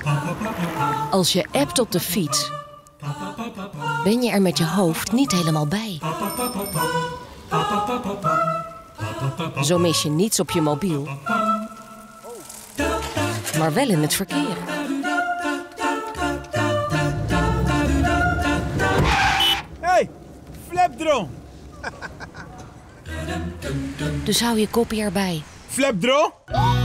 Als je appt op de fiets, ben je er met je hoofd niet helemaal bij. Zo mis je niets op je mobiel, maar wel in het verkeer. Hey, flapdrone! Dus hou je kopje erbij. Flapdrone?